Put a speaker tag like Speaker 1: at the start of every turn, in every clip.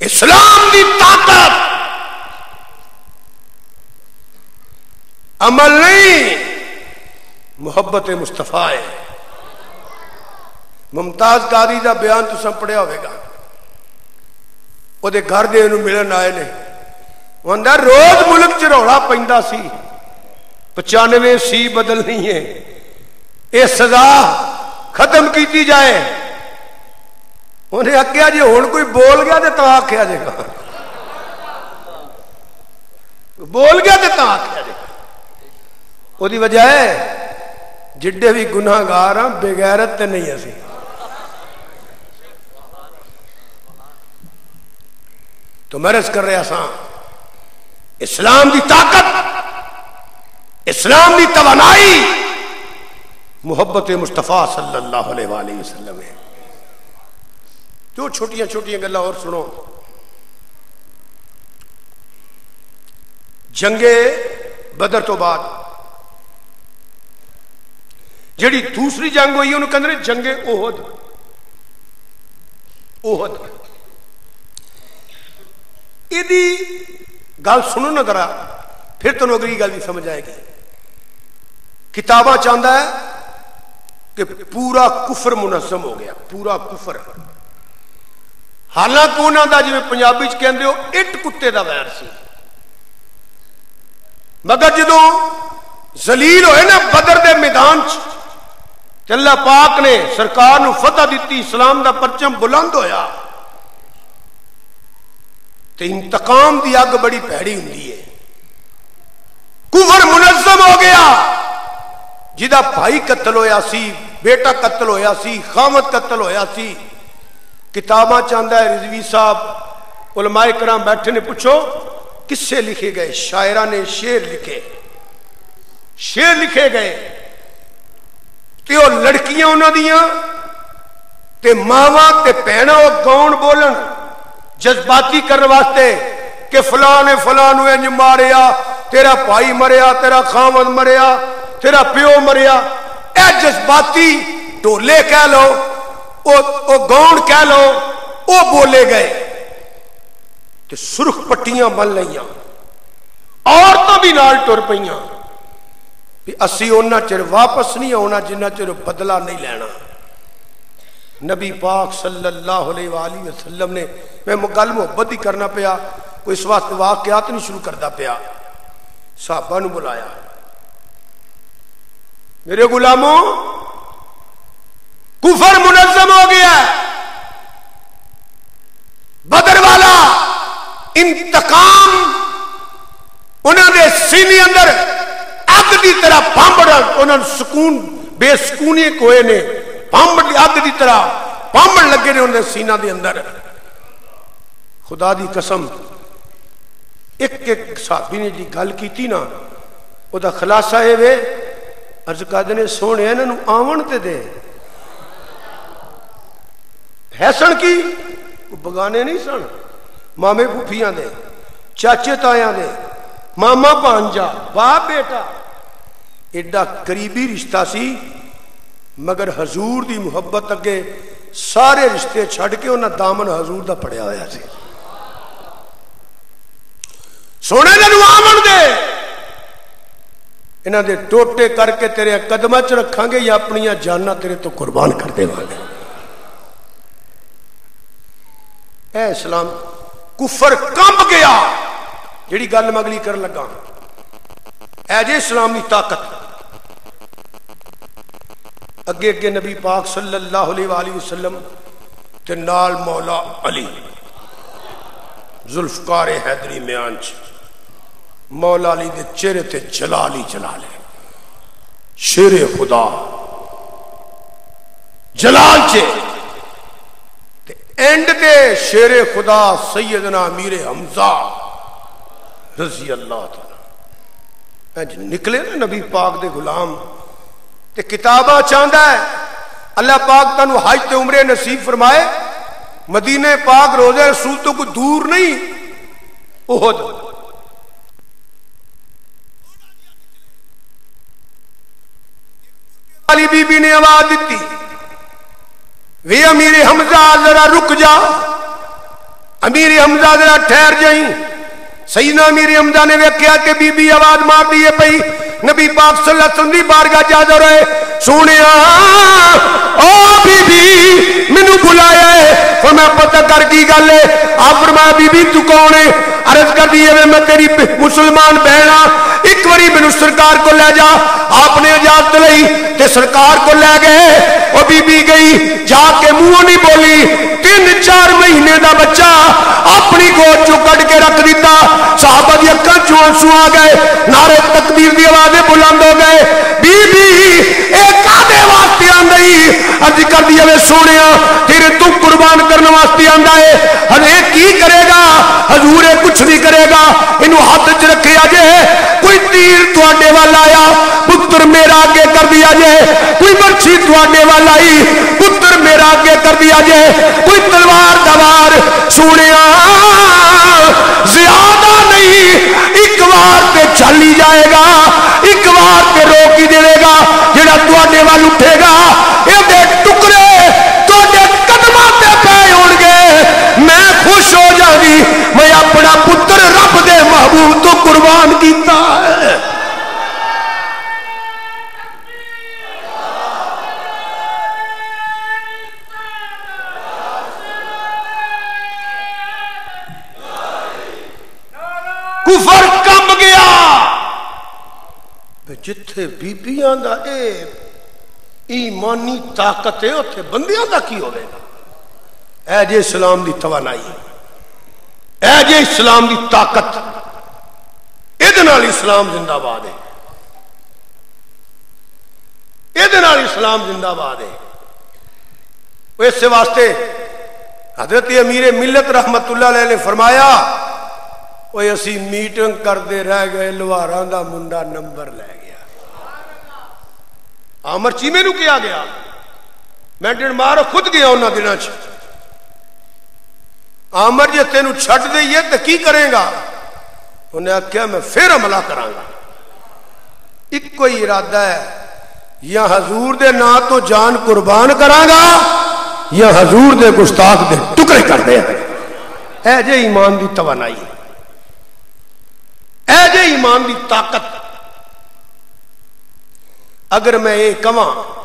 Speaker 1: اسلام دی طاقت عمل نہیں، محبت مصطفیٰ ہے۔ ممتاز قادری دا بیان تساں پڑھیا ہوئے گا، وہ دے گھر دے انہوں ملن آئے نے، وہ اندر روز ملک چ روڑا پیندا سی 95 سی بدلنی ہے، یہ سزا ختم کیتی جائے۔ انہیں آخیا جی ہن کوئی بول گیا تو آخیا جائے گا، بول گیا تو آخیا جائے گا۔ وہ دی وجہ ہے جڈے بھی گناہ گار ہاں بغیرت تے نہیں اسی۔ تو مرض کر رہے ساں اسلام دی طاقت، اسلام دی توانائی محبت مصطفیٰ صلی اللہ علیہ وآلہ وسلم ہے۔ جو چھوٹیاں چھوٹیاں گلہ اور سنو، جنگ بدر تو بعد جڑی دوسری جنگ ہوئی انہوں کہندے نے جنگ احد۔ احد ایدی گل سنو نہ ذرا، پھر تو اگلی گل بھی سمجھ آئے گی۔ کتاباں چاہتا ہے کہ پورا کفر منظم ہو گیا، پورا کفر۔ حالانکہ انہوں دا جی میں پنجابی چ کہندے ہو اٹ کتے دا ویر سی، مگر جدو ذلیل ہوئے نا بدر دے میدان چ، اللہ پاک نے سرکار نو فتح دیتی، اسلام دا پرچم بلند ہویا، تو انتقام دی اگ بڑی پیڑی ہوندی ہے۔ کفر منظم ہو گیا، جدا بھائی قتل ہویا سی، بیٹا قتل ہویا سی، خامد قتل ہویا سی۔ کتاباں چاہتا ہے رضوی صاحب علماء کرام بیٹھے نے پوچھو کس سے لکھے گئے؟ شاعرہ نے شعر لکھے، شعر لکھے گئے تے وہ لڑکیاں انہاں دیاں تے ماواں تے بہناں وہ گاؤن بولن جذباتی کرنے واسطے کہ فلاں نے فلاں نو انج ماریا، تیرا بھائی مریا، تیرا خامد مریا، تیرا پیو مریا، اے جذباتی ڈولے کہہ لو، او گاؤن کہہ لو، او بولے گئے تے سرخ پٹیاں بن لئیاں، عورتوں بھی نال ٹر پئیاں بھی اسی اونا چر واپس نہیں ہونا جنہ چر بدلہ نہیں لینا۔ نبی پاک صلی اللہ علیہ وآلہ وسلم نے، میں گل محبت ہی کرنا پیا، کوئی اس واسطے واقعات نہیں شروع کرتا پیا، صحابہ نو بلایا، میرے غلاموں کفر منظم ہو گیا ہے، بدر والا انتقام انہوں نے سینے اندر اگ دی طرح پامبڑ، انہوں نے سکون بے سکونی کوئے نے پامبڑ اگ دی طرح پامبڑ لگے نے انہوں نے سینہ دے اندر۔ خدا دی قسم ایک ایک صحابی نے جی گل کی تھی نا، وہ دا خلاصہ ہے وے عرض کہتے نے سونے انہوں آون تے دے، حسن کی بگانے نہیں سن، مامے پھوپھیاں دے، چاچے تایاں دے، ماما بانجا، باپ بیٹا، ایڈا قریبی رشتہ سی، مگر حضور دی محبت اگے سارے رشتے چھڑ کے انہاں دامن حضور دا پڑیا ہویا سی۔ سونے نو آمن دے، انہاں دے ٹوٹے کر کے تیرے قدمہ چ رکھاں گے یا اپنی جاننا تیرے تو قربان کر دے والے۔ اے اسلام کفر کمب گیا، جیڑی گل مگلی کر لگا، اے جے اسلام دی طاقت۔ اگے اگے نبی پاک صلی اللہ علیہ وآلہ وسلم تے نال مولا علی ذوالفقار حیدری میانچ، مولا علی دے چہرے تے جلال ہی جلال ہے، شیر خدا جلال چے تے اینڈ تے شیر خدا سیدنا امیر حمزہ رضی اللہ تعالی نکلے نا نبی پاک دے غلام تے کتابہ چاہتا ہے اللہ پاک تنو حج تے عمرے نصیب فرمائے، مدینہ پاک روزہ رسول تو کوئی دور نہیں، احد علی بی بی نے آواز دیتی وی امیر حمزہ ذرا رک جا، अमीर हमजा जरा ठहर जाई। सईदना अमीर हमजा ने वेख्या कि बीबी आवाज मार दी है पई। नबी पाक सल्लल्लाहु अलैहि वसल्लम दी बारगाह जा रहे सोनिया ओ बीबी मैनू बुलाया है। फिर मैं पता कर की गल है। आप फरमाया बीबी तू कौन है? अर्ज कर दी है मैं तेरी मुसलमान बहन हाँ, एक बारी मैनू सरकार को ले जा। आपने इजाजत लई ते सरकार को ले गए। वो बीबी गई जाके मुंह नहीं बोली। 3-4 महीने का बच्चा अपनी गोद चो कट के रख दिता। साहबा दी अक्खां चों आंसू आ गए। नारे तकबीर दी आवाज़ें बुलंद हो गए। बीबी एक कादे वास्ते आंदी अर्ज कर दी है सोनिया तेरे तू कुर्बान करने वास्ते आंदा है। हजे की करेगा? हजूर कुछ नहीं करेगा। इनू हाथ च रखे जे कोई तीर तुहाडे वाल आया पुत्र मेरा आगे कर दिया जे। कोई बर्छी तुहाडे वाल आई पुत्र मेरा आगे कर दिया जे। कोई तलवार दवार सुनिया ज्यादा नहीं एक बार ते चल ही जाएगा। एक बार ते रोक ही देगा। जेड़ा तुहाडे वाल उठेगा इहदे टुकड़े तुहाडे कदमां ते पै होणगे। मैं खुश हो जागी मैं अपना पुत्र रब दे महबूब तो कुर्बान कीता है। कुफर कंब गया। जिथे बीबियां दा ईमानी ताकत है उत्थे बंदियां दा की होवेगा? ऐ जे इस्लाम दी तवानाई, ऐ जे इस्लाम दी ताकत, इहदे नाल इस्लाम जिंदाबाद है। इहदे नाल इस्लाम जिंदाबाद है। इस वास्ते हजरत अमीर मिल्लत रहमतुल्लाह अलैह ने फरमाया ओए असी मीटिंग करते रह गए लुहारां दा मुंडा नंबर लै गया। आमर चीमे नूं किया गया मैं डिनमार खुद गया उन्हां दिनां च। आमर जे तेनू छड्ड दईए तो की करेगा? उन्हें आख्या मैं फिर हमला करांगा। इक्को ही इरादा है या हजूर दे नां तो जान कुर्बान करांगा या हजूर दे गुस्ताख दे टुकड़े कर दे। ऐ जे ईमान दी तवानाई, ऐ जे ईमान दी ताकत। अगर मैं ये कहां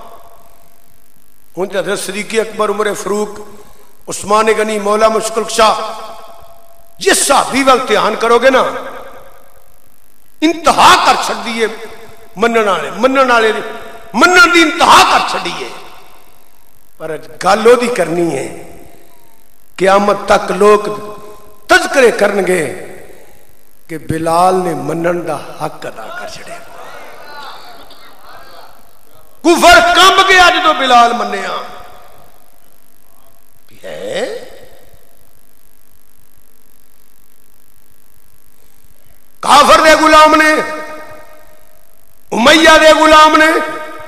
Speaker 1: हुण हज़रत सिद्दीक़ अकबर उमर फारूक उस्मान गनी मौला मुश्किल शाह जिस सहाबी वाल ध्यान करोगे ना इंतहा कर छड्डी है। मनण वाले मनण दी इंतहा कर छड्डी है। पर गल ओदी करनी है क़यामत तक लोग तज़किरे करनगे कि बिलाल ने मनण दा हक अदा कर छड़िया। कुफर कंब गया जो बिलाल मन्निया। काफर दे गुलाम ने, उमैया दे गुलाम ने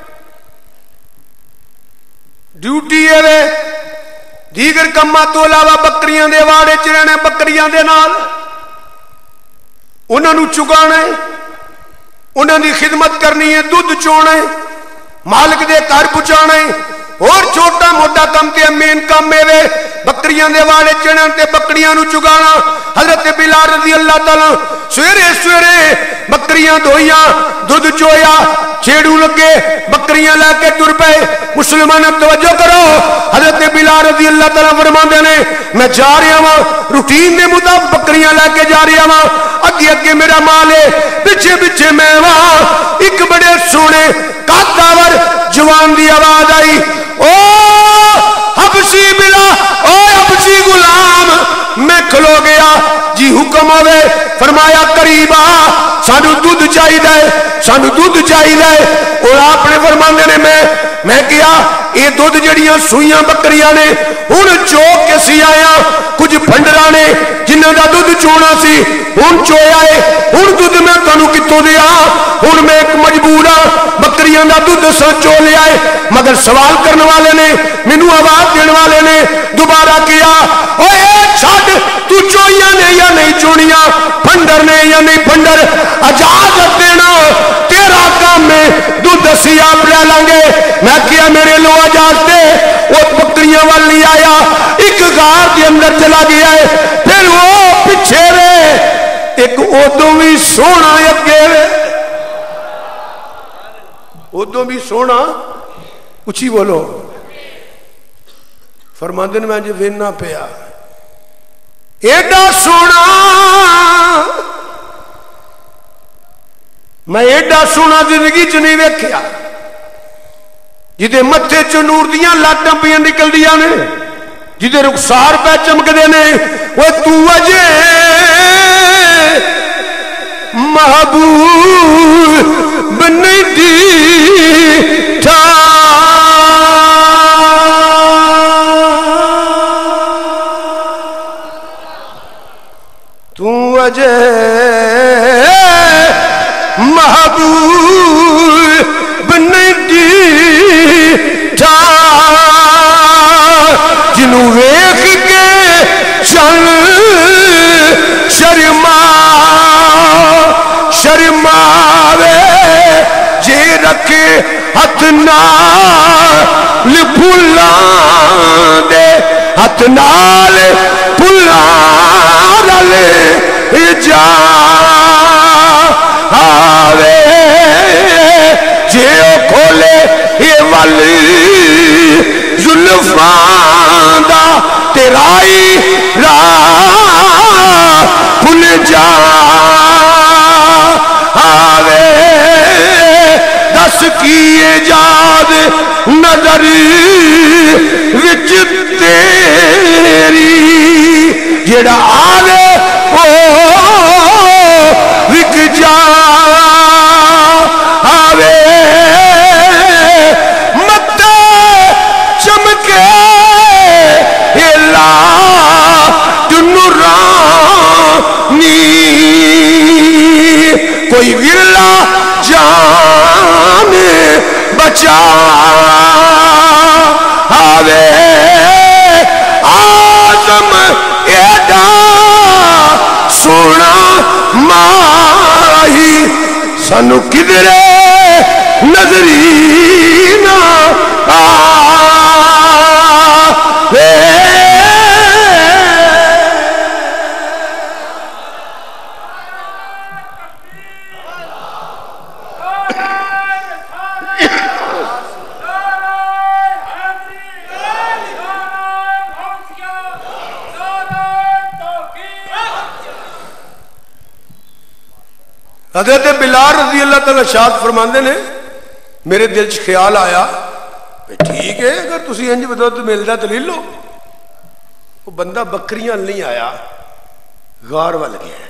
Speaker 1: ड्यूटी है दीगर कम्मां तो इलावा बकरियां दे वाड़े च रहना, बकरियां दे नाल उन्होंने चुगाना, उन्हों की खिदमत करनी है, दुध चोना, मालिक दे घर पहुंचाना और छोटा मोटा कम ते मेन काम है बकरियां दे वाड़े चढ़न ते बकरियां नू चुगाना। हजरत बिलाल रज़ी अल्लाह तआला सवेरे सवेरे बकरियां धोइया, दुध चोया, छेड़ू लगे, बकरियां लैके तुर पे। मुसलमान तवज्जो करो, हजरत बिलाल रज़ी अल्लाह तआला फरमाते ने मैं जा रहा वहां रूटीन के मुताबिक बकरियां लैके जा रहा वहां। अगे अगे मेरा माल है, पिछे पिछे मैं वहां। एक बड़े सोने कातावर जवान की आवाज आई, ओ हबशी बिला, ओ हबशी गुलाम। मैं खलो गया जी हुक्म होवे। फरमाया करीब आ, सानू दूध चाहिए, सानू दूध चाहिए। और आपने फरमाते ने मैं क्या ये दूध जड़ियां सूइयां बकरियां ने हुण चोक के सी आया। कुछ फंडरा ने जिन्हों का दुध चोना सी हुण चोया है, हुण दुध मैं तुहानू कित्थों दिया? हुण मैं एक मजबूर हाँ, बकरियां का दुध सा चो लिया है। मगर सवाल करने वाले ने, मैनू आवाज देने वाले ने दोबारा किया, ओए छड्ड तू चोइया ने या नहीं चोनिया, फंडर ने या नहीं फंडर, इजाजत देना तेरा काम है, दुध असी आप ले लांगे। मैं किया मेरे लो इजाजत दे। वो बकरियां वाल नहीं आया, एक गार के अंदर चला गया है। ادو بھی سونا اگے ادو بھی سونا اچھی بولو فرماندے نے میں جو وینا پیا ایڈا سونا میں ایڈا سونا زندگی چ نہیں ویکھیا جدے متھے چ نور دیاں لاٹاں پیاں نکل دیاں نے جدے رخسار پہ چمکدے نے وہ تو اجے محبوب نہیں دیٹھا تو اجے محبوب نہیں دیٹھا جنوں ویکھ کے چل شرماوے جے رکھے ہاتھ نال پھلاں دے ہاتھ نال پھلاں رلے جا آوے جے او کھولے یہ والی زلفاں دا تیرائی راہ کھل جا آوے دس کی ایجاد نظر وچ تیری جڑا آوے او وک جا آوے مت چمکے لا نورانی کوئی ورلا جان بچا آوے آدم ایڈا سونا ماہی سانو کدرے نظری نہ آوے حضرت بلال رضی اللہ تعالیٰ شاد فرماندے نے میرے دل چ خیال آیا ٹھیک ہے اگر تسی انج بدو تو ملدا تو لے لو وہ بندہ بکریاں نہیں آیا غار وال گیا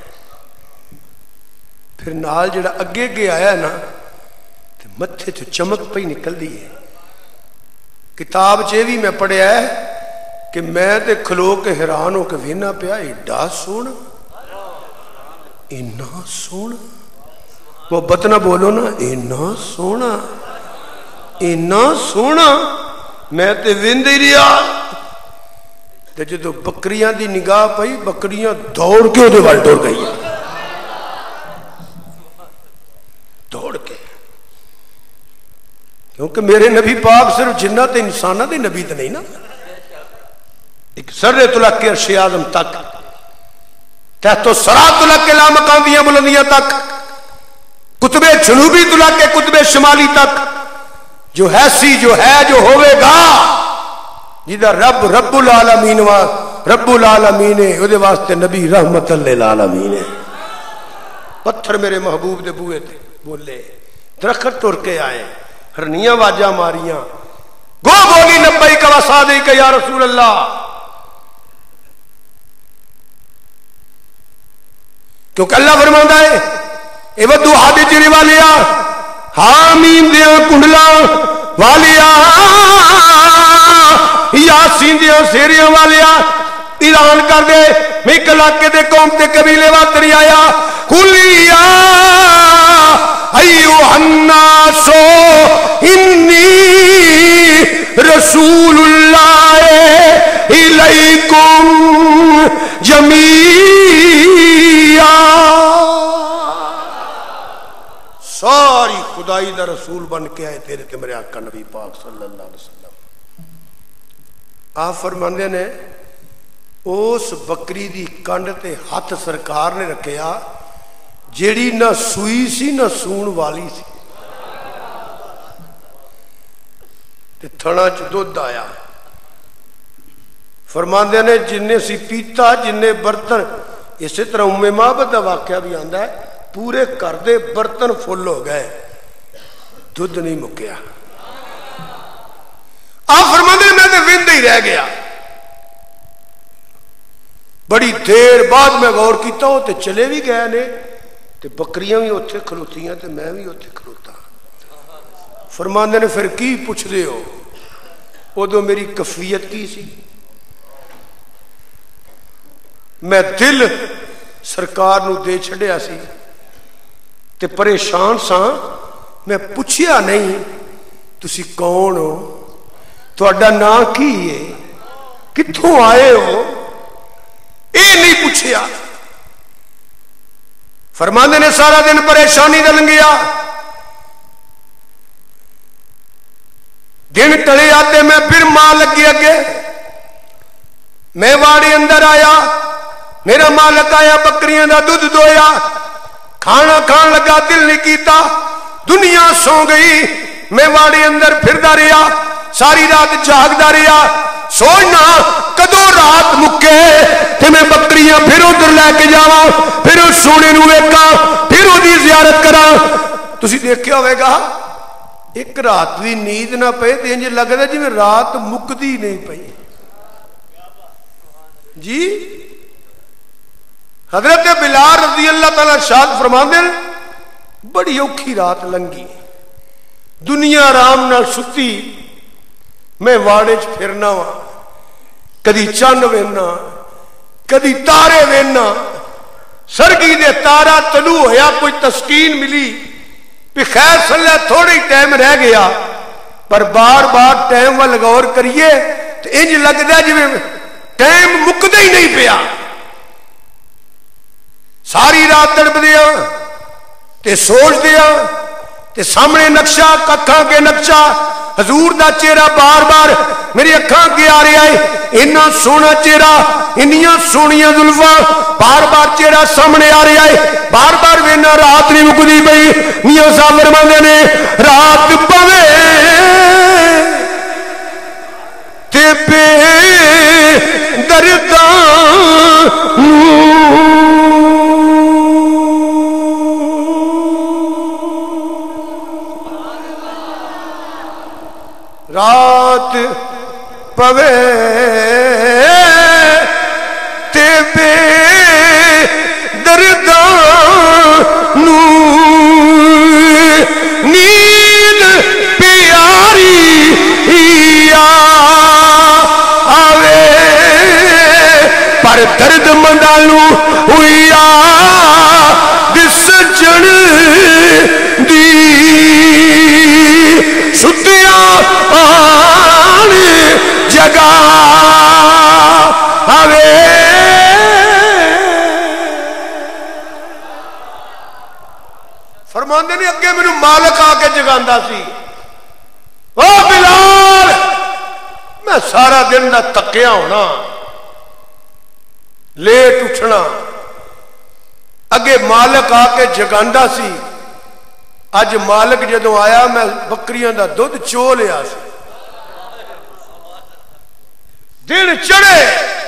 Speaker 1: پھر نال جڑا اگے اگے آیا نا تے متھے تو چمک پئی نکل دی ہے کتاب چ بھی میں پڑھیا ہے کہ میں تے کھلو کے حیران ہو کے وینا پیا ایڈا سونا اینا سونا وہ بتنا بولو نا اینا سونا اینا سونا میں تے ویندے ہی رہیا تے جدو بکریاں دی نگاہ پئی بکریاں دوڑ کے دے وال ٹر گئی دوڑ کے کیونکہ میرے نبی پاک صرف جنات انسانہ دے نبی تے نہیں نا ایک سر تلک کے عرش اعظم تک تحت و سرات تلک کے لامقام دیاں بلندیاں تک قطب جنوبی تلک کے قطب شمالی تک جو ہے سی جو ہے جو ہوئے گا جدہ رب العالمین رب العالمین ہے وہ واسطے نبی رحمت للعالمین ہے پتھر میرے محبوب دے بوئے تھے بولے درخت ٹر کے آئے ہرنیاں واجہ ماریاں گو بولی لبیک و صادق یا رسول اللہ کیونکہ اللہ فرماتا ہے اے ودو حادی چری والیا حامیم دیاں کنڈلا والیا یاسین دیاں سیریاں والیا اعلان کر دے میں ایک علاقے دے قوم تے قبیلے واتری آیا کلیا ایوہ الناسو انی رسول اللہ الیکم جمیعا ساری خدائی دا رسول بن کے آئے تیرے کے میرے آقا نبی پاک صلی اللہ علیہ وسلم آپ فرماندے نے اس بکری دی کنڈ تے ہاتھ سرکار نے رکھیا ਜਿਹੜੀ ਨਾ ਸੂਈ ਸੀ ਨਾ ਸੂਣ ਵਾਲੀ ਸੀ ਤੇ ਥਣਾ ਚ ਦੁੱਧ ਆਇਆ। फरमाते ने जिन्ने सी पीता जिन्ने बर्तन, इस तरह उम्मे माबद का वाकया भी आंदा है, पूरे घर दे बर्तन फुल हो गए, दुध नहीं मुक्या। आप फरमाते मैं तो विंदा ही रह गया। बड़ी देर बाद मैं गौर किया वो तो चले भी गए ने ते बकरियां भी उत्थे खलोतियां ते मैं भी उत्थे खलोता। फरमाते ने फिर की पुछदे हो? उदों मेरी कफीयत की सी? मैं दिल सरकार नूं दे छड़िया सी ते परेशान सा। मैं पुछया नहीं तुसी कौन हो, तुहाडा नाम की है, कित्थों आए हो, ये नहीं पुछया। फरमांदे ने सारा दिन परेशानी दा लंघिया। दिन टले आते मैं फिर मां लगी अगे। मैं वाड़े अंदर आया, मेरा मालिक आया, बकरियां का दुध दोया, खाना खान लगा, दिल नहीं किया। दुनिया सो गई, मैं वाड़े अंदर फिरदा रहा, सारी रात जागदा रहा, सोचना कदों रात मुके ते मैं बकरियां फिर उधर लैके जावां, फिर उस सोने नूं वेखां, फिर उसदी ज़ियारत करां। तुसीं देखिया होवेगा एक रात भी नींद ना पे ते इंज लगदा जिवें रात मुकदी नहीं पई जी। हजरत बिलाल रज़ी अल्लाह तआला इरशाद फरमांदे ने बड़ी औखी रात लंघी, दुनिया आराम नाल सुती, मैं वाड़े च फिरना वा, कदी चंद वेना, कदी तारे वेना, सरगी दे तारा तलू होया, कोई तस्कीन मिली भी खैर सल्ला थोड़ा ही टाइम रह गया, पर बार बार टाइम वाल गौर करिए तो इंज लगता जिवें टाइम मुकदा ही नहीं पिया। सारी रात तड़पदिया ते सोचदिया ते सामने नक्शा, अखां के नक्शा, हजूर दा चेहरा बार बार मेरी अखां अगे आ रहा है। इन्ना सोहना चेहरा, इन्नियां सोहनियां जुल्फां, बार बार चेहरा सामने आ रहा है, बार बार वेना, रात नहीं मुकदी पई। मियां साहब फरमांदे ने रात पवे ते बे दर्दां रात पवे ते बे दर्दां नूं नींद प्यारी आवे, पर दर्द मंदालू हुईया दिस जन दी सुतिया आन जगा आवे। फरमांदे ने अगे मैनू मालिक आके जगांदा सी, ओ बिलाल, मैं सारा दिन दा थकिया होना, लेट उठना, अगे मालिक आके जगांदा सी। अज मालिक जदों आया मैं बकरियां दा दुध चो लिया सी। दिन चढ़े,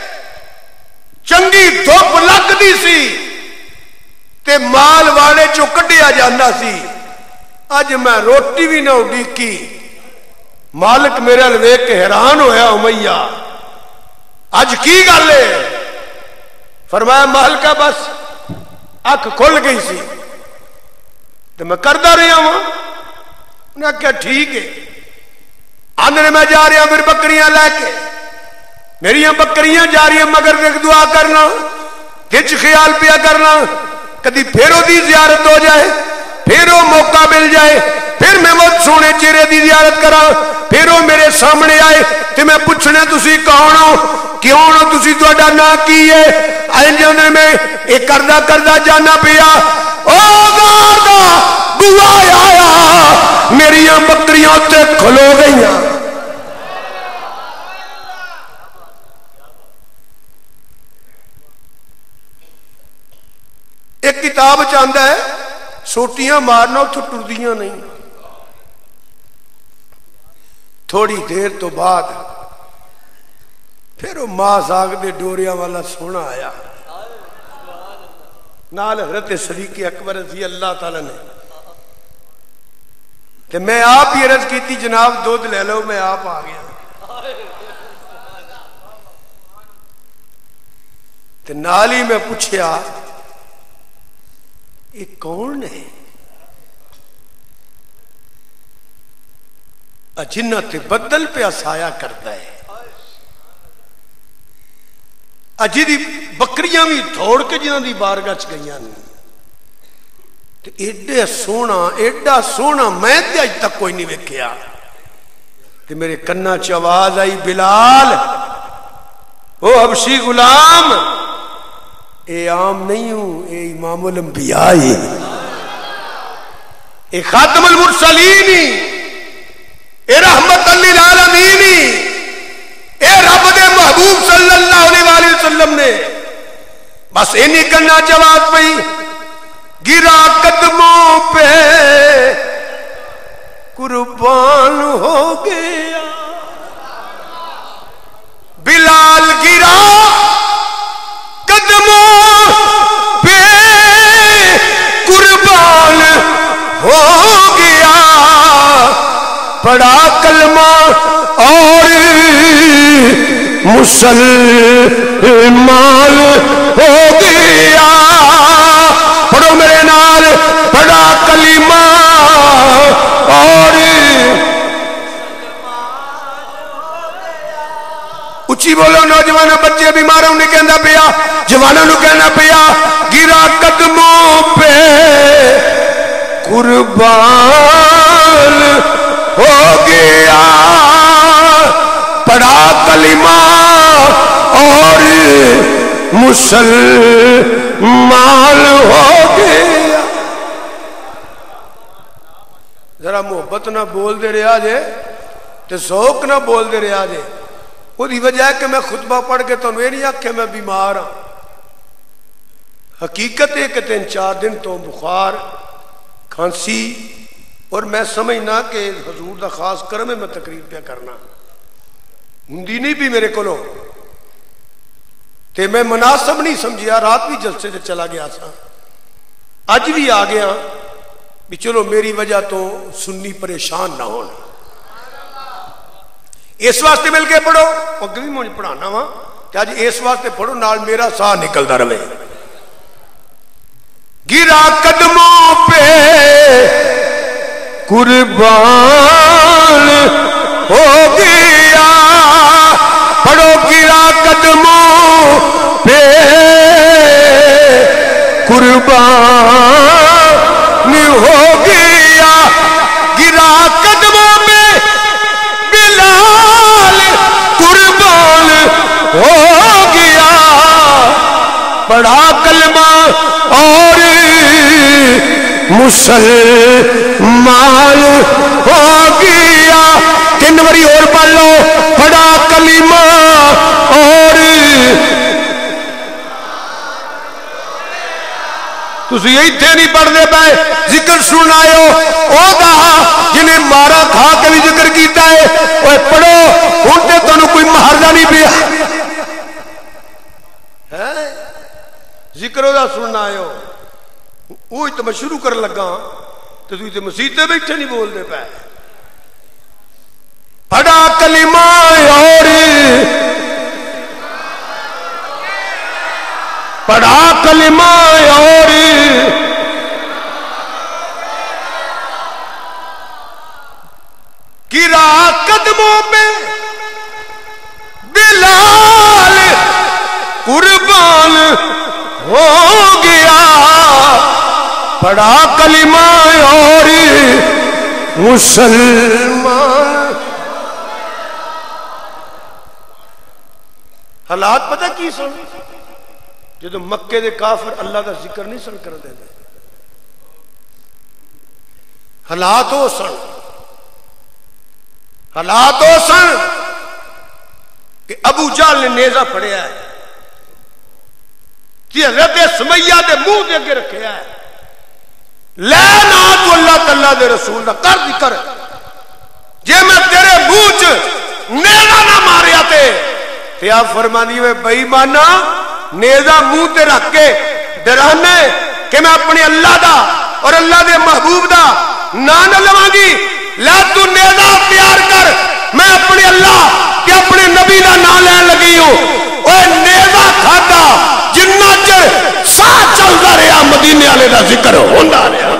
Speaker 1: चंगी धुप लगदी सी ते माल वाले चो कढ़िया जांदा सी। अज मैं रोटी भी ना उडीकी, मालिक मेरे अल वेख के हैरान होया, उमैया अज की गल है? फरमाया मालिका बस अख खुल गई सी तो मैं करता रहा वहां। उन्हें आख्या ठीक है। आंदे मैं जा रहा फिर बकरियां लैके, मेरिया बकरियां जा रही मगर देख दुआ करना, खिच ख्याल पिया करना, कदी फिर ओदी जियारत हो जाए, फिर वो मौका मिल जाए, फिर मैं वो सोने चेहरे की जियारत करा, फिर वो मेरे सामने आए तो मैं पूछना तुसी कौन हो, क्यों हो, तुसी तुहाडा नाम की है? इंज में एक करदा करदा जाना पिया, बुआ आया, मेरिया बकरियां उत्ते खलो गई। ایک کتاب چاہتا ہے سوٹیاں مارنا اتھوں ٹردیاں نہیں. تھوڑی دیر تو بعد پھر وہ ماں ساگ دے ڈوریاں والا سونا آیا نال حضرت صدیق اکبر رضی اللہ تعالیٰ نے. کہ میں آپ ہی عرض کی تھی جناب دودھ لے لو, میں آپ آ گیا. تے نال ہی میں پوچھیا یہ کون ہے جنہ تے بدل پہ سایہ کرتا ہے, اجی دی بکریاں بھی دوڑ کے جنہ دی بارگاہ چ گئیاں تے ایڈا سونا میں تے اج تک کوئی نہیں ویکھیا. تے میرے کنا چ آواز آئی بلال او حبشی غلام, اے عام نہیں ہوں, اے امام الانبیاء ہی, اے خاتم المرسلین ہی, اے رحمت للعالمین ہی, اے رب دے محبوب صلی اللہ علیہ وآلہ وسلم نے. بس انہی کرنا جواب پئی گرا قدموں پہ قربان ہو گیا. بلال گرا قدموں پہ قربان ہو گیا, پڑھا کلمہ اور مسلمان ہو گیا. پڑھو میرے نال, پڑھا کلمہ اور اچھی بولو نوجوانوں بچے بیماروں نے کہنا پیا, جوانوں نے کہنا پیا گرا قدموں پہ قربان ہو گیا, پڑھا کلمہ اور مسلمان ہو گیا. ذرا محبت نہ بول دے رہا جے تے ذوق نہ بول دے رہا جے. وہ دی وجہ ہے کہ میں خطبہ پڑھ کے تو نہیں آکھے میں بیمار ہوں. حقیقت ہے کہ 3-4 دن تو بخار کھانسی, اور میں سمجھنا کہ حضور دا خاص کرم ہے میں تقریر پہ کرنا ہندی نہیں بھی میرے کو تے میں مناسب نہیں سمجھیا. رات بھی جلسے سے چلا گیا سا, اج بھی آ گیا بھی چلو میری وجہ تو سنی پریشان نہ ہونا. اس واسطے مل کے پڑھو, اگر بھی مجھے پڑھانا وا کہ آج اس واسطے پڑھو نال میرا ساہ نکلتا رہے. گرا قدموں پہ قربان ہو گیا, پڑھو گرا قدموں پہ قربان ہو گیا. گرا قدموں پہ بلال قربان ہو گیا, پڑھا کلمہ اور مسلمان ہو گیا. 3 باری اور پڑھ لو, پڑھا کلمہ اور تسی ایتھے نہیں پڑھ دے پائے. ذکر سنائیو او دا جنہیں مارا کھا کے بھی ذکر کیتا ہے, اوہ پڑھو انتے تو کوئی مہارجہ نہیں پیا ذکر دا سنائیو. وہی تو میں شروع کر لگا تو تھی تو مسیحتے بیٹھے نہیں بول دے پائے. پڑھا کلمہ اور پڑھا کلمہ اور گرا قدموں پہ بلال قربان ہو گیا, پڑھا کلمہ اور مسلمان. حالات پتہ کی سن جدو مکے دے کافر اللہ دا ذکر نہیں سن کر دے. حالات ہو سن کہ ابو جہل نے نیزہ پھڑیا ہے, کہ حضرت سمیہ دے منہ دے اگے رکھیا ہے لے نا تو اللہ تعالیٰ دے رسول دا کر ذکر جے میں تیرے منہ چ نیزہ نہ ماریا تے آپ فرمانی میں بھائی مانا نیزہ منہ تے رکھ کے ڈرانا ہے کہ میں اپنے اللہ دا اور اللہ دے محبوب دا نہ لواں گی لا تو نیزہ اختیار کر میں اپنے اللہ کہ اپنے نبی دا نام لین لگی ہوں اوے نیزہ کھادا جنہ چر ساتھ چلدا رہا مدینے والے دا ذکر ہوندا رہا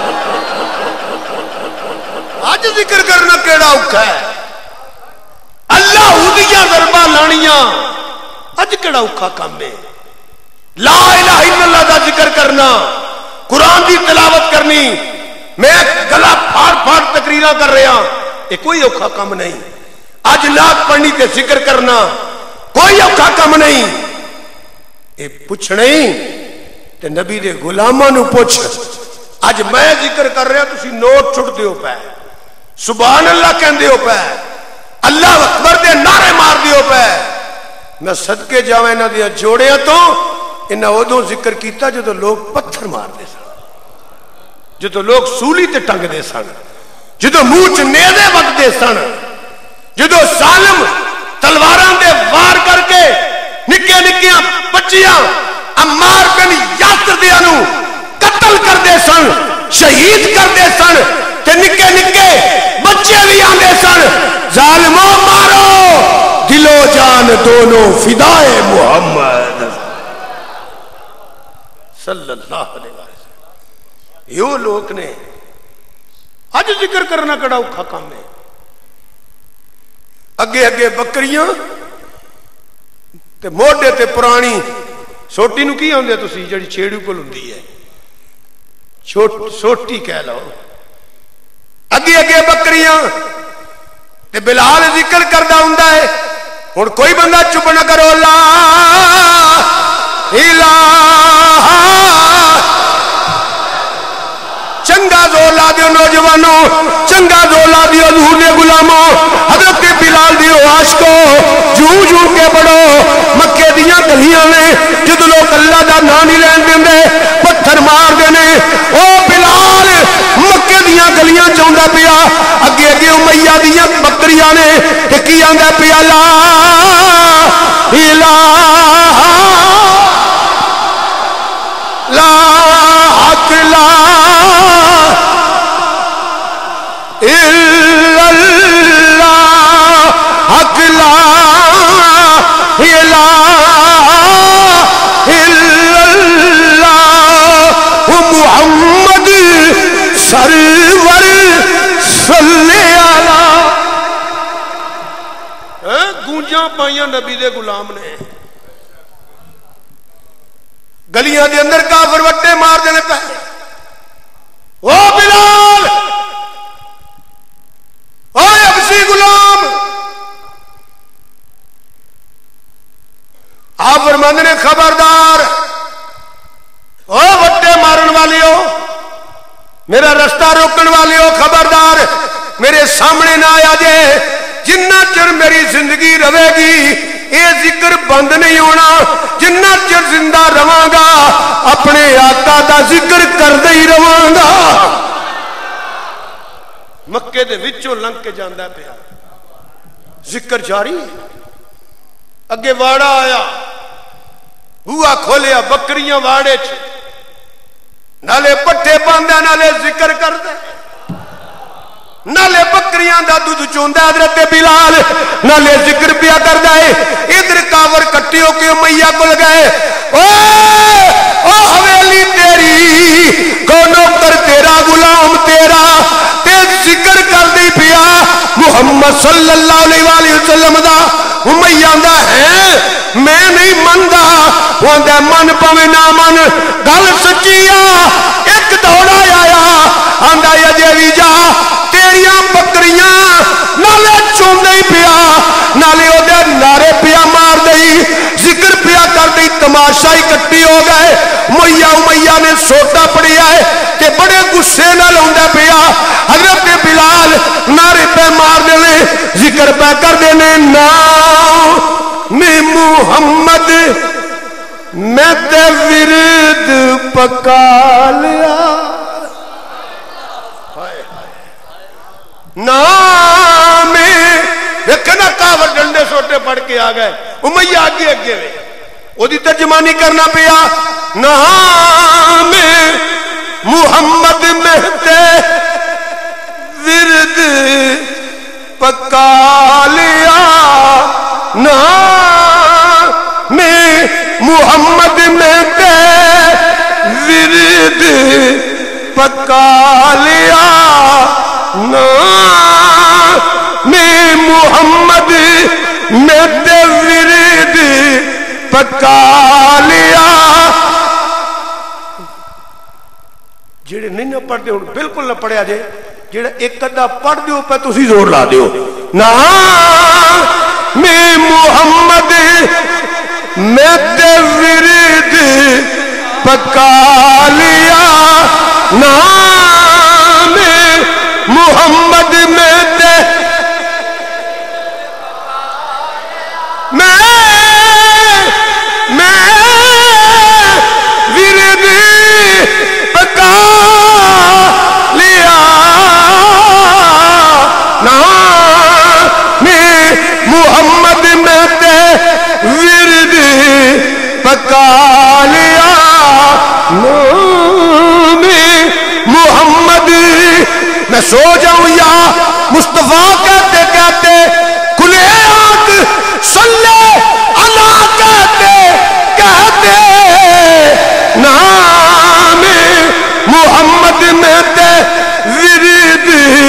Speaker 1: اج ذکر کرنا کیڑا اوکھا ہے اللہ ہودیاں ضرباں لانیاں اج کیڑا اوکھا کام ہے لا الہ الا اللہ دا ذکر کرنا قرآن دی تلاوت کرنی میں گلا پھاڑ پھاڑ تقریراں کر رہا یہ کوئی اوکھا کام نہیں اج نعت پڑھنی تے ذکر کرنا کوئی اوکھا کام نہیں یہ پوچھنا ہی تے نبی دے غلاماں نو پوچھ اج میں ذکر کر رہا تسی نوٹ چھٹ دیو پے سبحان اللہ کہندے ہو پے اللہ اکبر دے نعرے مار دیو پے میں صدقے جاواں انہاں دے جوڑیاں تو انہاں ادوں ذکر کیتا جدو لوگ پتھر مار دے سن جدو لوگ سولی تے ٹنگ دے سن جدو منہ چ نیزے وگ دے سن جدو ظالم تلواراں دے وار کر کے نکے نکیاں بچیاں عمار بن یاسر دیاں نو قتل کر دے سن شہید کر دے سن تے نکے نکے بچے بھی آندے سن ظالموں مارو دل و جان دونوں فدائے محمد صلی اللہ علیہ وسلم یوں لوگ نے اج ذکر کرنا کڑا اوکھا کام ہے اگے اگے بکریاں تے موڈے تے پرانی سوٹی نو کی آندے تسی جڑی چھیڑو کول ہوندی ہے سوٹی کہہ لو اگے اگے بکریاں تے بلال ذکر کردہ ہوندا ہے ہن کوئی بندہ چپ نہ کرو لا الہ چنگا زولا دیو نوجوانوں چنگا زولا دیو حضور دے غلاموں حضرت بلال دیو عاشقوں جو کے بڑو مکے دیاں گلیاں نے جد لوگ اللہ دا نام نہیں لین دیندے پتھر مار دینے او بلال مکے دیاں گلیاں چوندا پیا اگے اگے امیہ دیاں بکریاں نے کی آندا پیا لا الہ لا حق لا الا اللہ حق لا الہ الا اللہ محمد سرور صلی اللہ گونجاں پائیاں نبی دے غلام نے گلیاں دے اندر کافر وٹے مار دینے پہ او بلال او ابسی غلام آپ فرماندے نے خبردار او وٹے مارن والی ہو میرا رستہ روکن والی ہو خبردار میرے سامنے نہ آیا جے جنہ چر میری زندگی رہے گی اے ذکر بند نہیں ہونا جنہ چر زندہ رہاں گا اپنے آقا دا ذکر کردے ہی رہاں گا مکے دے وچوں لنگ کے جاندا پیا ذکر جاری اگے واڑا آیا بوا کھولیا بکریاں واڑے چ نالے پٹھے پاندے نالے ذکر کردے نالے بکریاں دا دودھ چوندا حضرت بلال نالے ذکر پیا کردا ہے ادھر کاور کٹیو کے امیہ کول گئے او حویلی تیری کو نوکر تیرا غلام تیرا تے ذکر کردی پیا محمد صلی اللہ علیہ وآلہ وسلم دا امیہ دا ہے میں نہیں مندا واندا من پویں نہ من گل سچیا ایک دوڑا آیا آندا اجے وی جا تیریاں بکریاں نالے چوندے ہی پیا نالے او دے نعرے پیا مار دئی ذکر پیا کر دئی تماشا ہی کٹی ہو گئے امیہ نے سوٹا پڑیا ہے کہ بڑے غصے نال ہوندا پیا حضرت بلال نعرے پہ مار دینے ذکر پہ کر دینے نام میں محمد میں تے ورد پکا لیا نام دیکھنا کافر ڈنڈے سوٹے پڑھ کے آ گئے امیہ آگے اگے وے وہ دی ترجمانی کرنا پیا نام محمد مہتے ورد پکا لیا نام محمد مہتے ورد پکا لیا نام محمد مہتے ورد پکا لیا جڑے نہیں نہ پڑھ دے بالکل نہ پڑھیا جے جڑا ایک ادھا پڑھ دیو پہ تسی زور لا دیو نام محمد مہتے ورد پکا لیا نام محمد مہتے ورد پکا لیا نام محمد مہتے ورد پکا لیا نام محمد میں سو جاؤں یا مصطفیٰ کہتے کہتے کھلے آنکھ صلی اللہ کہتے کہتے نام محمد مہتے ورد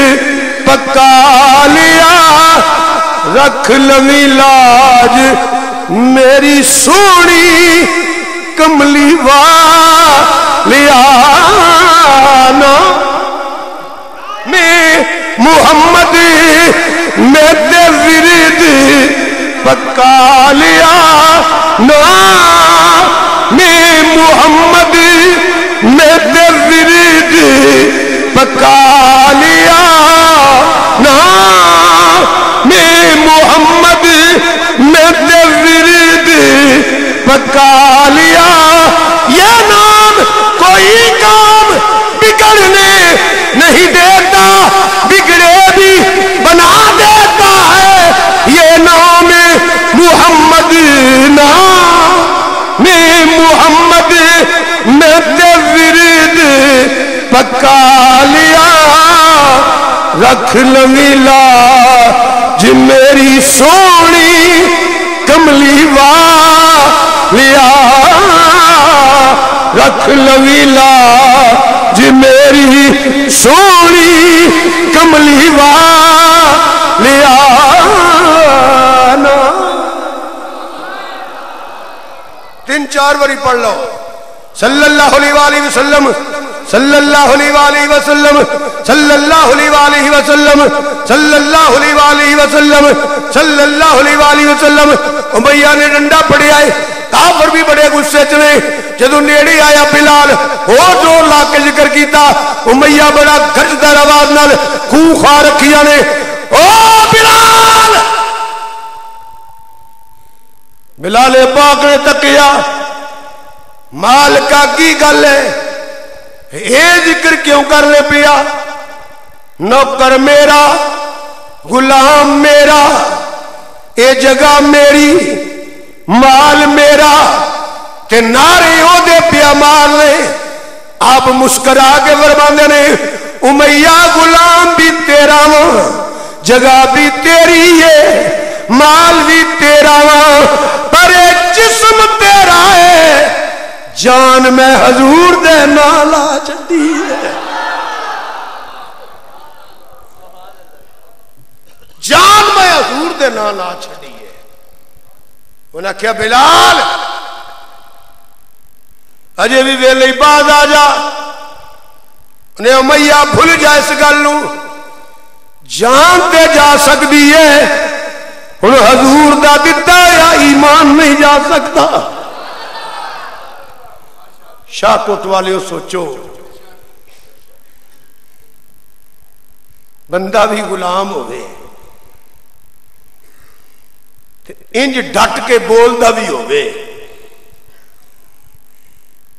Speaker 1: پکا لیا رکھ لوی لاج میری سونی کملی والیا محمد مہتے ورد پکا لیا نام محمد مہتے ورد پکا لیا نام محمد مہتے ورد پکا لیا یہ نام کوئی کام بگڑنے نہیں دیتا بگڑے بھی بنا دیتا ہے یہ نام محمد نام محمد مہتے ورد پکا لیا رکھ لوی لاج میری سونی کملی والیا رکھ لوی لاج میری سونی کملی والیا تین چار باری پڑھ لو صلی اللہ علیہ وآلہ وسلم صلی اللہ علیہ وآلہ وسلم صلی اللہ علیہ وآلہ وسلم صلی اللہ علیہ وآلہ وسلم صلی اللہ علیہ وآلہ وسلم امیہ نے ڈنڈا پڑے آئے کافر بھی بڑے غصے چلے جدو نیڑے آیا بلال اور زور لا کے ذکر کیتا امیہ بڑا گرجدار آواز نال خون خواہ رکھیا نے او بلال بلال پاک نے تکیا مال کا کی گل ہے اے ذکر کیوں کرنے پیا نوکر میرا غلام میرا اے جگہ میری مال میرا تے نارے او دے پیا مال نے آپ مسکرا کے فرماندے نے امیہ غلام بھی تیرا وا جگہ بھی تیری ہے مال بھی تیرا وا پر جسم تیرا ہے جان میں حضور دے نالا چڈی ہے جان میں حضور دے نالا چڈی ہے انہاں کیا بلال اجے بھی ویلے بعد آ جا انہیں امیہ بھول جا اس گلوں جان تے جا سکتی ہے ہن حضور دا دتا یا ایمان نہیں جا سکتا شاہ کوٹ والے سوچو بندہ بھی غلام ہوئے انج ڈٹ کے بولدا بھی ہوئے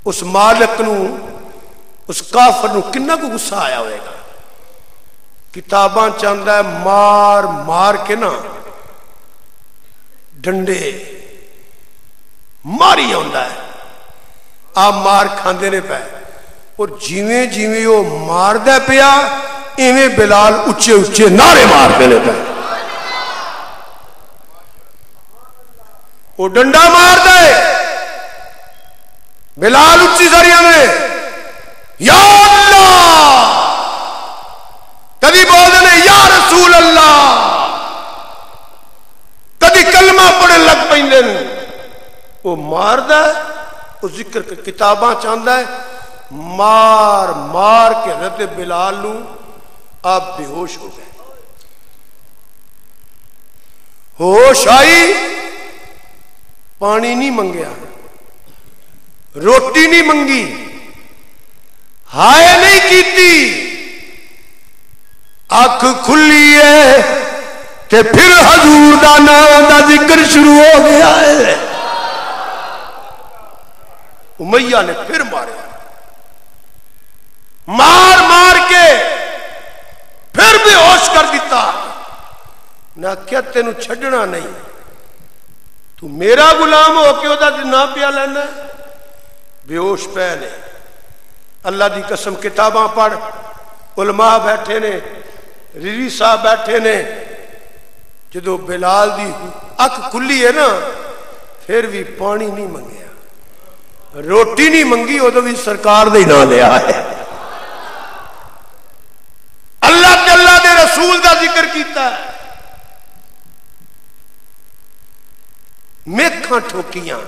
Speaker 1: اس مالک نو اس کافر نو کنا کو غصہ آیا ہوئے گا. کتاباں چاہتا ہے مار مار کے نا ڈنڈے ماری آندا ہے آپ مار کھاندے نے پہ اور جیویں جیویں وہ مار دے پیا ایویں بلال اچھے اچھے نعرے مار دے پہ وہ ڈنڈا مار دے بلال اچھی ساریاں میں یا اللہ کدی بول دے یا رسول اللہ کدی کلمہ پڑھن لگ پیندے وہ مار دے وہ ذکر کتاباں چاہتا ہے مار مار کے حضرت بلال نو آپ بے ہوش ہو گئے. ہوش آئی پانی نہیں منگیا روٹی نہیں منگی ہائے نہیں کیتی اکھ کھلی ہے تے پھر حضور دا نام دا ذکر شروع ہو گیا ہے. امیہ نے پھر مارے مار مار کے پھر بے ہوش کر دیتا نہ کیا تینوں چھڑنا نہیں تو میرا غلام ہو کے ہوتا نہ پیا لینا بے ہوش پہلے. اللہ دی قسم کتاباں پڑھ علماء بیٹھے نے ریری صاحب بیٹھے نے جدو بلال دی اکھ کھلی ہے نا پھر بھی پانی نہیں منگیا روٹی نہیں منگی وہ تو بھی سرکار دے نہ لیا ہے. اللہ تے اللہ دے رسول دا ذکر کیتا ہے میکھاں ٹھوکیاں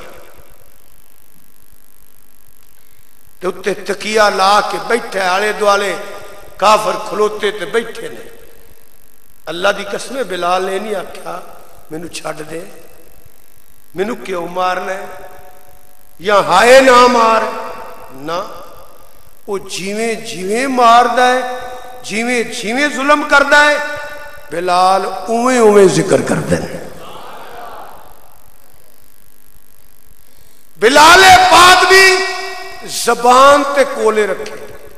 Speaker 1: تے اتے تکیہ لا کے بیٹھے آلے دوالے کافر کھلوتے تے بیٹھے نے. اللہ دی قسم بلال نے نہیں آکھیا مینوں چھڈ دے مینوں کیوں مارنا ہے یا ہائے نہ مار نہ وہ جیویں جیویں ماردا ہے جیویں جیویں ظلم کردا ہے بلال اویں اویں ذکر کردا ہے. بلال پاک بھی زبان تے کولے رکھے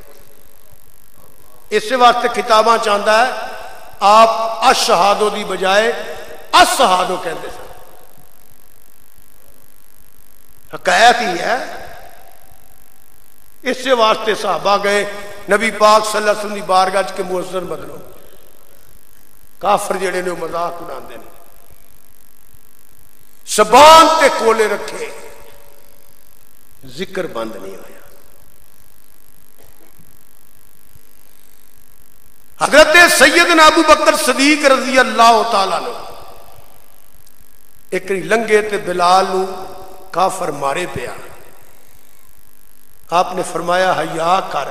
Speaker 1: اس واسطے کتاباں چاہتا ہے آپ اشہادو دی بجائے اسہادو کہتے ہیں. حقیقت ہی ہے اس واسطے صحابہ گئے نبی پاک صلی اللہ علیہ وسلم دی بارگاہ کے مؤذن بدلو کافر جڑے نے مذاق اڑاندے نے زبان تے کولے رکھے ذکر بند نہیں ہویا. حضرت سیدنا ابو بکر صدیق رضی اللہ تعالیٰ عنہ ایک لنگے تے بلال نو کافر مارے پیا آپ نے فرمایا حیا کر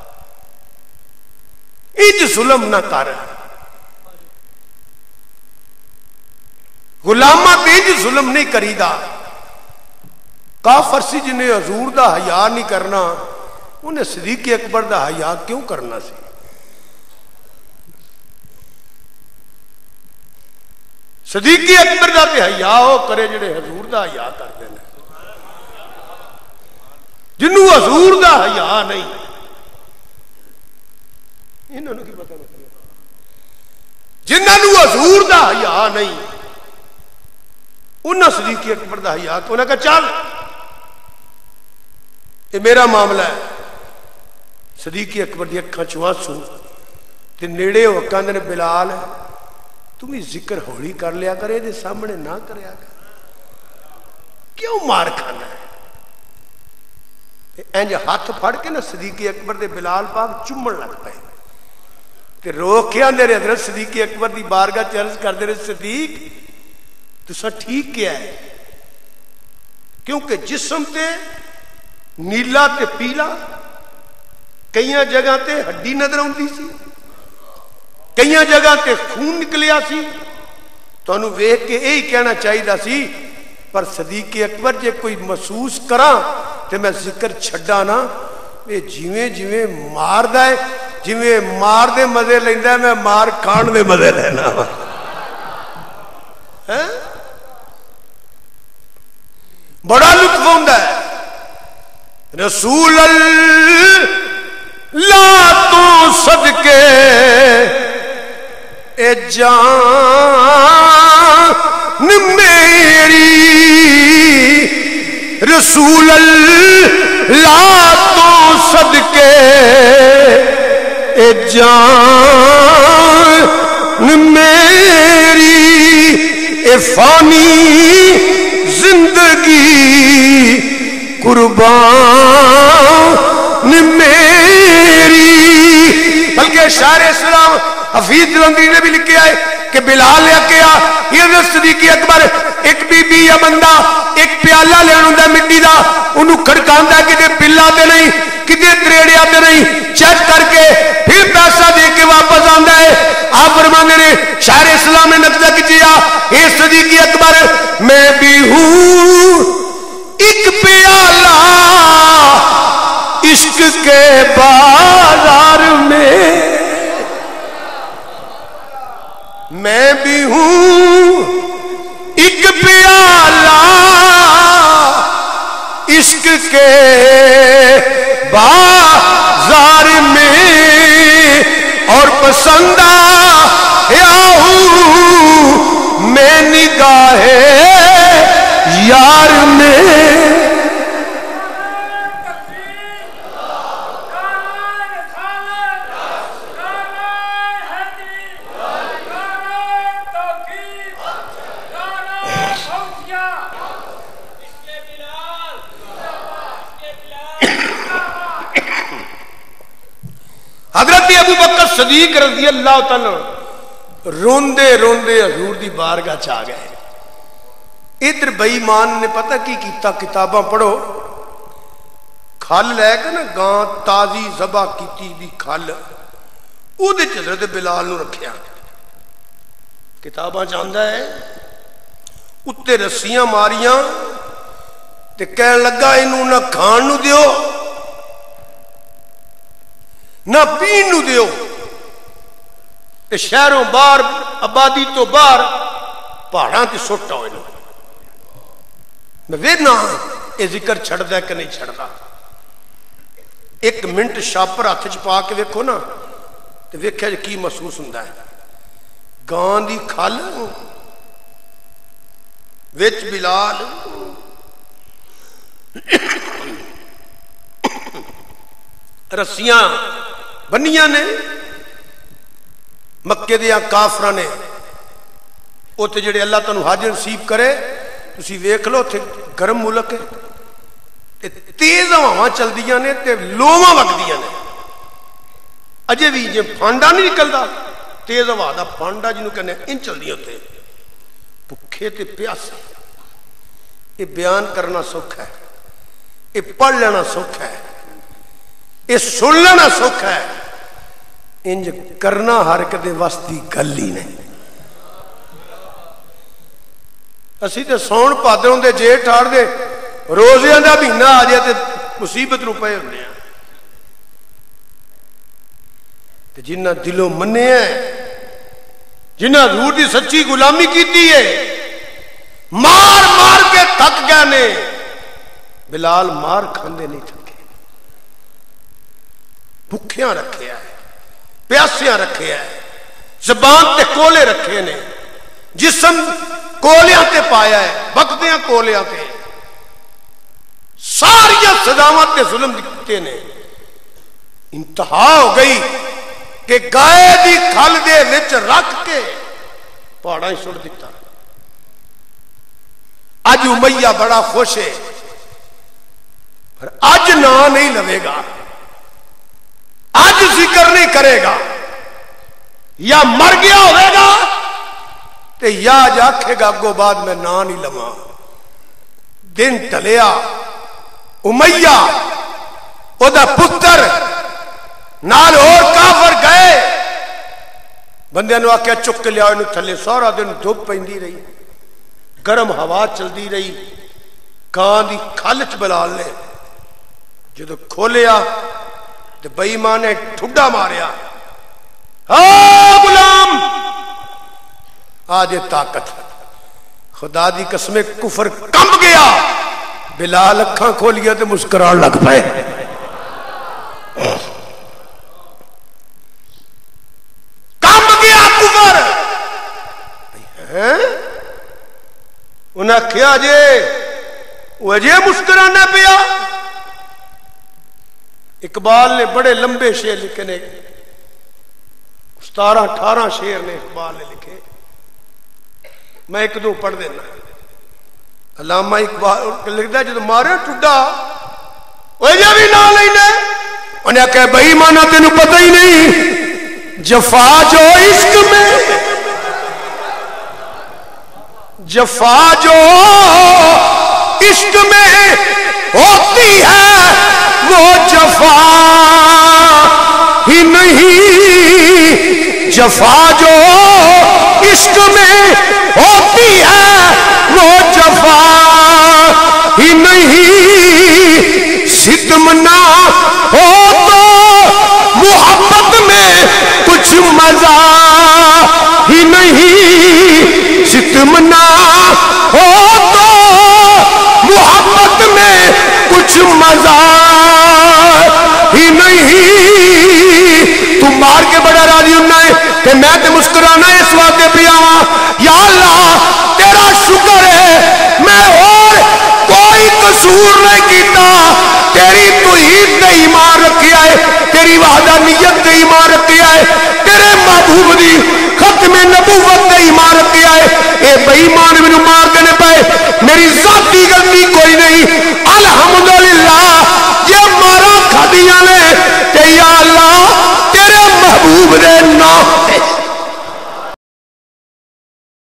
Speaker 1: اج ظلم نہ کر غلامہ تے اج ظلم نہیں کریدا کافر سی جنہیں حضور دا حیا نہیں کرنا انہیں صدیق اکبر دا حیا کیوں کرنا سی. صدیق اکبر دا تے حیا ہو کرے جڑے حضور دا حیا کرتے ہیں جنہوں حضور دا حیا نہیں انہوں نے کی پتہ نہیں جنہوں حضور دا حیا نہیں انہوں صدیق اکبر دا حیا تو انہوں نے کہا چل یہ میرا معاملہ ہے. صدیق اکبر دی اکھاں چوں آنسو تے نیڑے ہو کہندے نے بلال تم ہی ذکر ہولی کر لیا کرے دے سامنے نہ کریا کر کیوں مار کھانا ہے. انج ہاتھ پھڑ کے نا صدیق اکبر دے بلال پاک چمن لگ پے تے رو کے آندے نے حضرت صدیق اکبر دی بارگاہ چ عرض کردے نے صدیق تساں ٹھیک کیا ہے کیونکہ جسم تے نیلا تے پیلا کئی جگہ تے ہڈی نظر آتی سی کئی جگہ تے خون نکلیا سی تو انہوں ویکھ کے یہی کہنا چاہیے سی پر صدیق اکبر جے کوئی محسوس کرا تے میں ذکر چھڈا نا یہ جیویں جیویں مار دے جیویں مار دے مزے لیندا ہے میں مار کھان دے مزے لینا بڑا لطف ہوندا ہے. رسول اللہ تو صدقے اے جان میری، رسول اللہ تو صدقے اے جان میری، اے فانی زندگی قربان میری۔ بلکہ شاعر اسلام حفیظ جلندری نے بھی لکھا ہے کہ بلال نے کہا حضرت صدیق اکبر ایک بی بی یا بندہ ایک پیالہ لے آندا مٹی دا، انہوں کھڑکاندا کتے پلا تے نہیں کتے تریڑیا تے نہیں، چیک کر کے پھر پیسہ دے کے واپس آندا ہے۔ آپ فرماندے نے شاعر اسلام نے نقطہ کیا اے صدیق اکبر میں بھی ہوں ایک پیالہ عشق کے بازار میں، میں بھی ہوں ایک پیالہ عشق کے بازار میں، اور پسند آیا ہوں میں نگاہ یار میں۔ حضرت ابو بکر صدیق رضی اللہ تعالی روندے روندے حضور دی بارگاہ چ آ گئے۔ ادھر بے ایمان نے پتہ کی کیتا، کتاباں پڑھو، کھل لے کے نا گاں تازی ذبح کیتی دی کھل اودے وچ حضرت بلال نو رکھیا، کتاباں چاہندا ہے اتے رسیاں ماریاں تے کہن لگا اینوں نہ کھان نو دیو نہ پین نو دیو، شہروں باہر آبادی تو باہر پہاڑاں تے سٹ آؤ، میں ویکھنا یہ ذکر چھڑدا ہے کہ نہیں چھڑدا۔ ایک منٹ شاپر ہاتھ چ پا کے ویکھو نا تے ویکھیا جی کی محسوس ہوندا ہے۔ گاں دی کھل وچ بلال رسیاں بنیاں نے، مکے دیا کافراں نے اوتے جڑے اللہ تعالیٰ حج نصیب کرے تسی ویکھ لو تے گرم ملک ہے تے تیز ہواواں چلدیاں نے تے لوواں وگدیاں نے، اجے بھی جے پھانڈا نہیں نکلدا تیز ہوا دا پھانڈا جنوں کہنے ان چلدیاں ہوتے بھکھے تے پیاسے۔ یہ بیان کرنا سوکھ ہے، یہ پڑھ لینا سوکھ ہے، یہ سن لینا سوکھ ہے، انج کرنا ہر کدے واسطی گل ہی نہیں۔ اسی تے سون پادروں دے جیٹھ آڑ دے روزیاں دا مہینہ آ جائے تے مصیبت روپے ہونے ہیں تے جنہ دلوں منے ہیں، جنہ حضور دی سچی غلامی کیتی ہے، مار مار کے تھک گئے نے۔ بلال مار کھاندے نہیں تھکے، بھکھیاں رکھے ہے، پیاسیاں رکھے ہے، زبان تے کولے رکھے نے، جسم کولیاں تے پایا ہے، بکدیاں کولیاں تے، ساریاں سزاواں تے ظلم دکھتے نے۔ انتہا ہو گئی کہ گائے دی کھل دے وچ رکھ کے پہاڑاں ہی سٹ دیتا۔ اج امیہ بڑا خوش ہے پر اج نہ نہیں لوے گا، اج ذکر نہیں کرے گا، یا مر گیا ہوئے گا تے یا جاکھے گا گو بعد میں نہ نہیں لواں۔ دن ٹلیا، امیہ او دا پتر نال اور کافر گئے، بندیاں نو آکھیا چک کے لیا انہوں تھلے، سارا دن دھوپ پیندی رہی، گرم ہوا چلدی رہی، کان دی کھل چ بلال نے جدو کھولیا تے بے ایمان نے ٹھڈا ماریا، ہاں غلام آج طاقت، خدا دی قسم کفر کمب گیا، بلال اکھاں کھولیا تے مسکران لگ پائے. کم گیا کفر. انہیں کیا جے وہ اجے مسکرانا پیا. اقبال نے بڑے لمبے شعر لکھے نے, 17-18 شعر نے اقبال نے لکھے. میں ایک دو پڑھ دینا. علامہ اقبال لکھتا ہے جب مارے ٹھڈا وہ جا بھی نہ لینا. انہیں کہا بھائی مانا تینوں پتہ ہی نہیں جفا جو عشق میں, جفا جو عشق میں ہوتی ہے وہ جفا ہی نہیں. جفا جو عشق میں ہوتی ہے وہ جفا ہی نہیں. ستم نہ ہو تو محبت میں کچھ مزہ ہی نہیں. ستم نہ ہو تو محبت میں کچھ مزہ ہی نہیں. تم مار کے بڑا راضی ہونا ہے کہ میں تے مسکرانا اس واسطے پیا ہاں. یا اللہ تیرا شکر ہے میں اور کوئی قصور نہیں کیتا. تیری توحید تے ایمان رکھیا ہے, تیری وحدانیت تے ایمان رکھیا ہے, تیرے محبوب دی ختم نبوت تے ایمان رکھیا ہے. اے بے ایمان مینوں مار دینے پائے, میری ذاتی غلطی کوئی نہیں. الحمدللہ یہ مارا کھدیاں نے تے یا اللہ تیرے محبوب دے نام